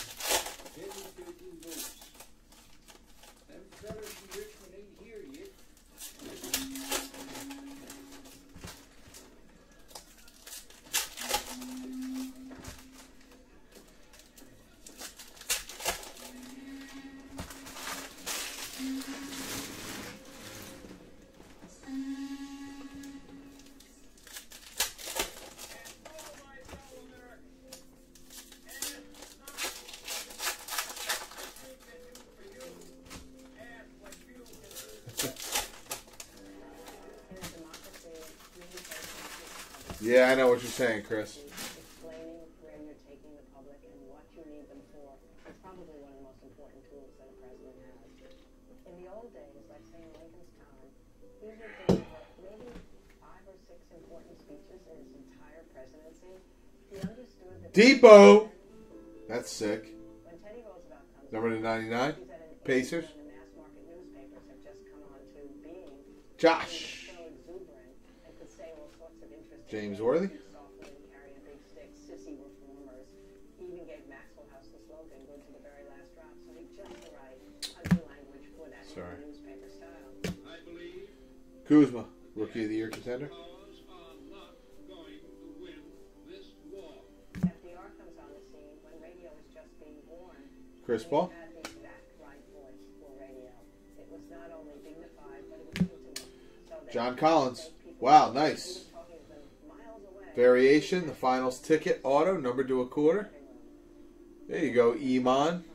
Yeah, I know what you're saying, Chris. Explaining where you're taking the public and what you need them for is probably one of the most important tools that a president has. In the old days, like say in Lincoln's time, he would deliver maybe five or six important speeches in his entire presidency. He understood that Depot! That's sick. when Teddy Roosevelt comes Number to ninety-nine. Pacers. and the mass market newspapers have just come on to being, Josh. so exuberant and could say all sorts of interesting James things. Worthy. Softly and carry a big stick, sissy reformers. He even gave Maxwell House the slogan, good to the very last drop. So he just the right country language for that Sorry. newspaper style. I believe Kuzma, Rookie of the Year contender. Laws are not going to win this war. F D R comes on the scene when radio was just being born. Chris He Paul. had the exact right voice for radio. It was not only dignified, but it was intimate. So that John Collins. Wow, nice. Variation, the finals ticket, auto, numbered to a quarter. There you go, Iman.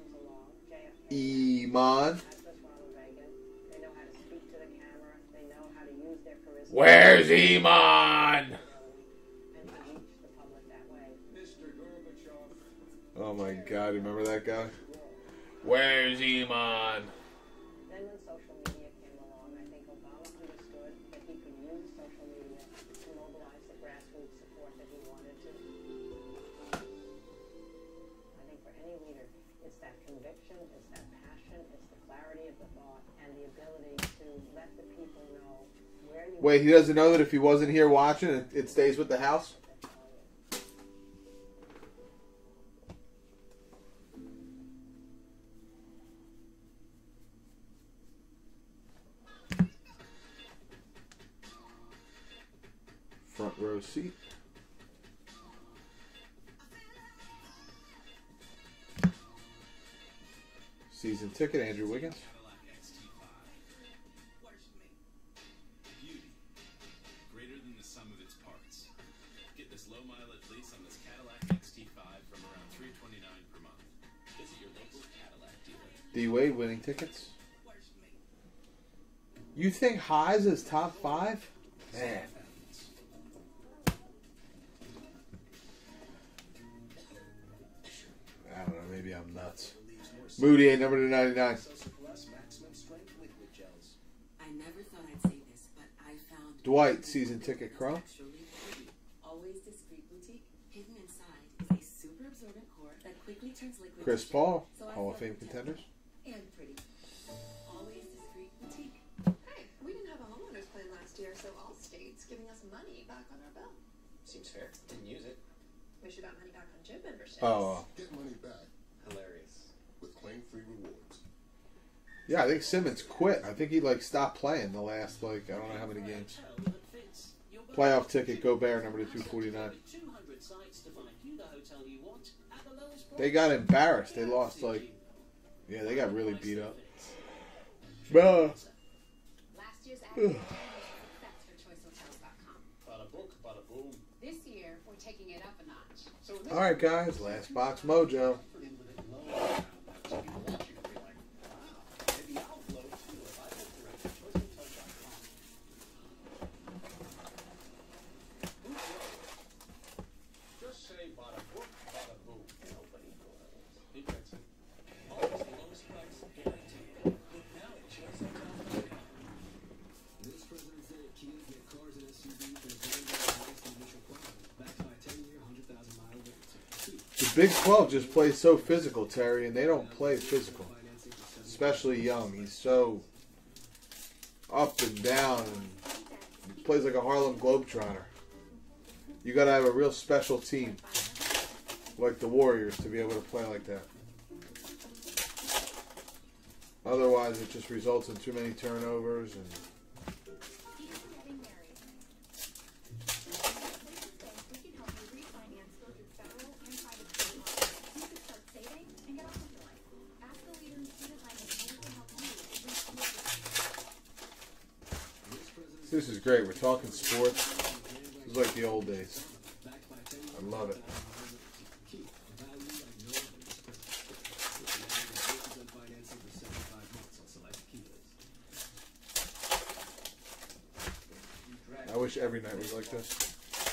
Iman. Where's Iman? Oh my God, remember that guy? Where's Iman? Then when social media came along, I think Obama understood that he could use social media to mobilize the grassroots support that he wanted to. I think for any leader, it's that conviction, it's that passion, it's the clarity of the thought, and the ability to let the people know where you Wait, he doesn't know that if he wasn't here watching, it, it stays with the house? Front row seat. Season ticket, Andrew Wiggins. Beauty, greater than the sum of its parts. Get this low mileage lease on this Cadillac X T five from around three twenty-nine per month. Visit your local Cadillac dealer. D Wade winning tickets. You think Highs is top five? Man. I don't know, maybe I'm nuts. Moody ain't number to ninety-nine. I never thought I'd say this, but I found Dwight, season ticket, Crow. always discreet boutique. Hidden inside is a super absorbent core that quickly turns liquid. Chris to Paul, gel. So I Hall of feel Fame protected contenders. and pretty. Always discreet boutique. Hey, we didn't have a homeowners plan last year, so Allstate's giving us money back on our bill. Seems fair. Didn't use it. We should got money back on gym memberships. Oh. Get money back Hilarious. with claim-free rewards. Yeah, I think Simmons quit. I think he like stopped playing the last like I don't know how many games. Playoff ticket, Gobert, number to two forty-nine. They got embarrassed. They lost like, yeah, they got really beat up. Bro. Last year's ad campaign was a success for choice hotels dot com. Bada book, bada boom. This year, we're taking it up a notch. So All right, guys, last box mojo. Just say bada book, bada boom. Nobody Big twelve just plays so physical, Terry, and they don't play physical. Especially Young. He's so up and down and he plays like a Harlem Globetrotter. You got to have a real special team like the Warriors to be able to play like that. Otherwise, it just results in too many turnovers. And this is great. We're talking sports. This is like the old days. I love it. I wish every night was like this.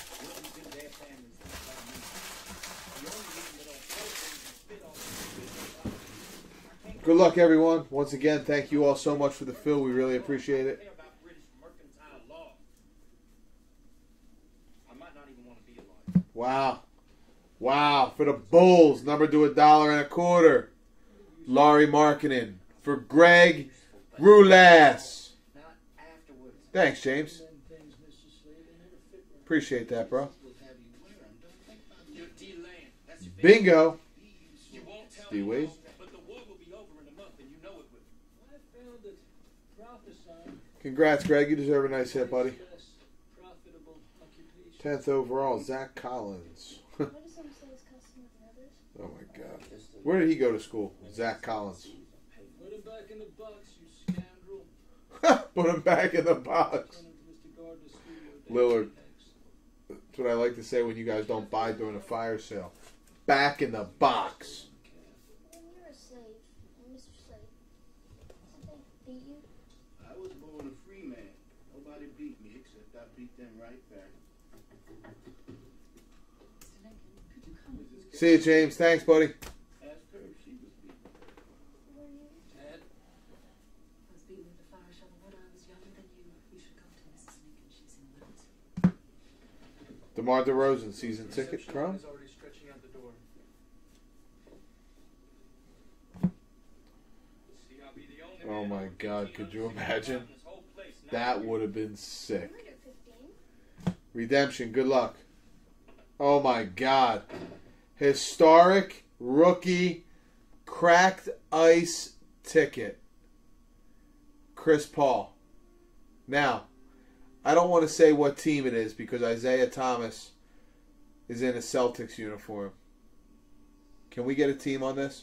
Good luck, everyone. Once again, thank you all so much for the fill. We really appreciate it. Wow. Wow. For the Bulls, number to a dollar and a quarter. Laurie Markkinen. For Greg Roulas. Thanks, James. Appreciate that, bro. Bingo. D Wade. Congrats, Greg. You deserve a nice hit, buddy. tenth overall, Zach Collins. Oh, my God. Where did he go to school? Zach Collins. Put him back in the box, you scoundrel. Put him back in the box. Lillard. That's what I like to say when you guys don't buy during a fire sale. Back in the box. When you're a slave, Mister Slave, did they beat you? I was born a free man. Nobody beat me except I beat them right back. See you, James. Thanks, buddy. Ask her if she was beaten. Were you? Dad? I was beaten with a fire shovel when I was younger than you. You should come to Missus Lincoln. She's in Wilmington. DeMar DeRozan, season ticket, Chrome. Oh my God, could you imagine? That would have been sick. Redemption, good luck. Oh my God. Historic rookie cracked ice ticket. Chris Paul. Now, I don't want to say what team it is because Isaiah Thomas is in a Celtics uniform. Can we get a team on this?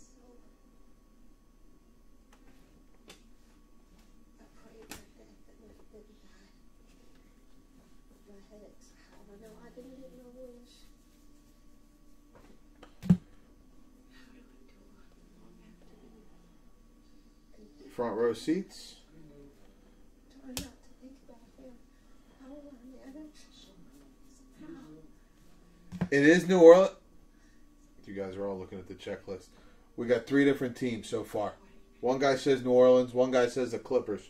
Front row seats. It is New Orleans. You guys are all looking at the checklist. We got three different teams so far. One guy says New Orleans. One guy says the Clippers.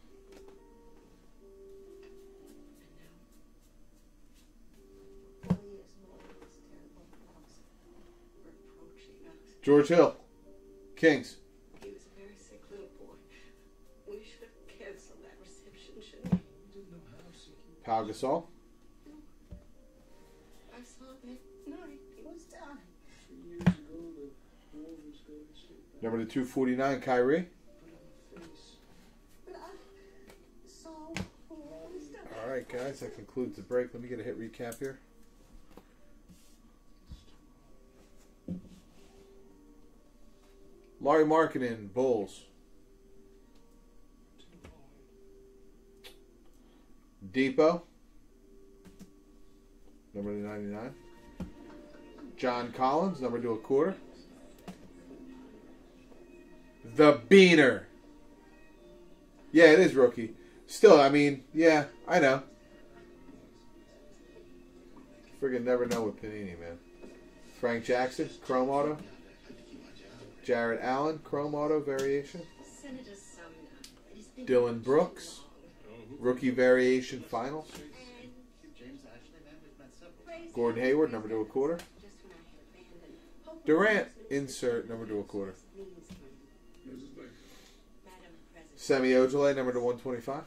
George Hill. Kings. He was a very sick little boy. We should have canceled that reception, shouldn't we? We didn't know how sick he was. Pau Gasol. I saw that night. He was dying. Three years ago, the war was going to Number two forty-nine, Kyrie. But I saw what was done. All right, guys, that concludes the break. Let me get a hit recap here. Laurie Markkinen, Bulls. Depot, number to ninety-nine. John Collins, number to a quarter. The Beaner. Yeah, it is rookie. Still, I mean, yeah, I know. Friggin' never know with Panini, man. Frank Jackson, Chrome Auto. Jared Allen, Chrome Auto variation. Dylan Brooks, rookie variation finals. Gordon Hayward, number to a quarter. Durant, insert, number to a quarter. Semi Ojale, number to one twenty-five.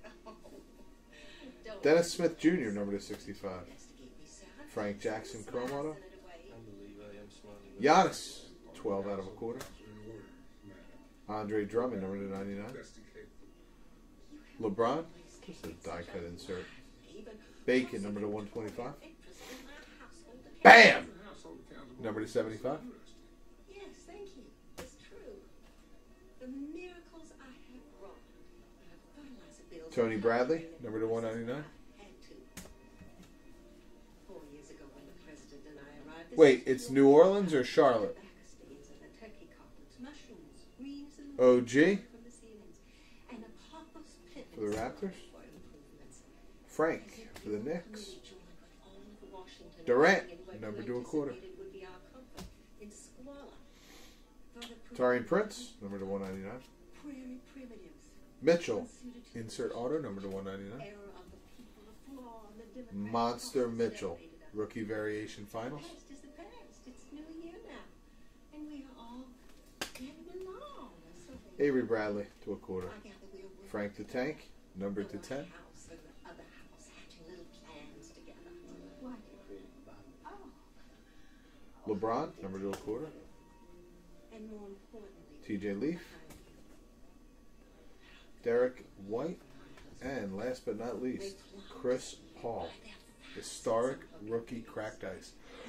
Dennis Smith Junior, number to sixty-five. Frank Jackson, Chrome Auto. Giannis, twelve out of a quarter. Andre Drummond, number to ninety-nine. LeBron, just a die cut insert. Bacon, number to one twenty-five. Bam! Number to seventy-five. Yes, thank you. It's true. The miracles I have wrought. I have fertilizer bills. Tony Bradley, number to one ninety-nine. Four years ago when the president and I arrived. Wait, it's New Orleans or Charlotte? O G for the Raptors. Frank for the Knicks. Durant, number to a quarter. Taurean Prince, number to one ninety-nine. Mitchell, insert auto, number to one ninety-nine. Monster Mitchell, rookie variation finals. Avery Bradley to a quarter. Frank the Tank, number to ten. LeBron, number to a quarter. T J Leaf. Derek White. And last but not least, Chris Paul. Historic rookie cracked ice.